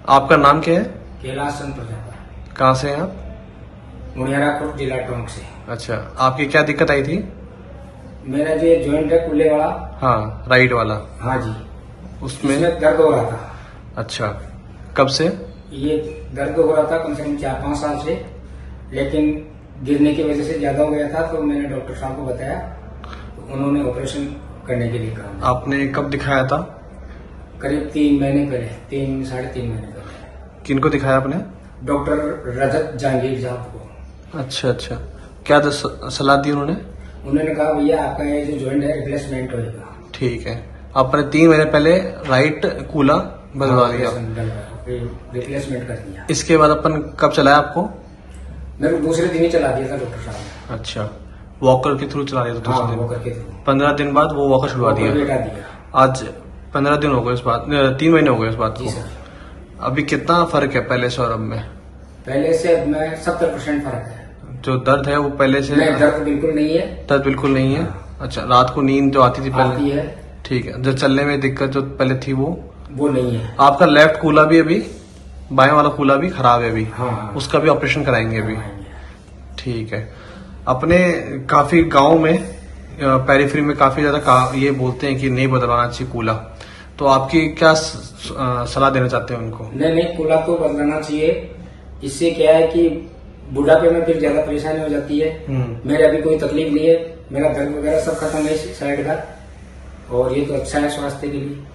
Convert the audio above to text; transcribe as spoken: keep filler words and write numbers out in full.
आपका नाम क्या है? कैलाश चंद्र प्रजापति। कहाँ से हैं आप? मुनियारापुर जिला टोंक से। अच्छा, आपकी क्या दिक्कत आई थी? मेरा जो जॉइंट है कूल्हे वाला। हाँ, राइट वाला। हाँ जी, उसमें इसमें दर्द हो रहा था। अच्छा, कब से? ये दर्द हो रहा था कम से कम चार पाँच साल से, लेकिन गिरने की वजह से ज्यादा हो गया था, तो मैंने डॉक्टर साहब को बताया, तो उन्होंने ऑपरेशन करने के लिए कहा। आपने कब दिखाया था? करीब तीन महीने पहले, तीन साढ़े तीन महीने पहले। किनको दिखाया आपने? डॉक्टर रजत जहांगीर साहब को। अच्छा अच्छा, क्या सलाह दी उन्होंने? उन्होंने कहा भैया आपका ये जो जॉइंट है रिप्लेसमेंट होगा। ठीक है, आपने तीन महीने पहले राइट कूला बदलवा दिया, रिप्लेसमेंट कर दिया। इसके बाद अपन कब चलाया आपको? मेरे को दूसरे दिन ही चला दिया था डॉक्टर साहब ने। अच्छा, वॉकर के थ्रू चला दिया था? हाँ, वॉकर के थ्रू। पंद्रह दिन बाद वो वॉकर छुड़वा दिया। दिया आज पंद्रह दिन हो गए इस बात, तीन महीने हो गए इस बात को। अभी कितना फर्क है पहले से और अब में? पहले से अब में सत्तर परसेंट फर्क है। जो दर्द है वो पहले से? नहीं, दर्द बिल्कुल नहीं है। दर्द बिल्कुल नहीं है। अच्छा, रात को नींद जो आती थी पहले आती है। ठीक है, जो चलने में दिक्कत जो पहले थी वो वो नहीं है। आपका लेफ्ट कूला भी अभी, बाएं वाला कूला भी खराब है अभी? हाँ, उसका भी ऑपरेशन कराएंगे अभी? ठीक है। अपने काफी गांव में पेरिफेरी में काफी ज्यादा ये बोलते हैं कि नहीं बदलवाना चाहिए कूला, तो आपकी क्या सलाह देना चाहते हैं उनको? नहीं नहीं, कूला तो बदलना चाहिए। इससे क्या है कि बुढ़ापे में फिर ज्यादा परेशानी हो जाती है। मेरे अभी कोई तकलीफ नहीं है, मेरा दर्द वगैरह सब खत्म है इस साइड का, और ये तो अच्छा है स्वास्थ्य के लिए।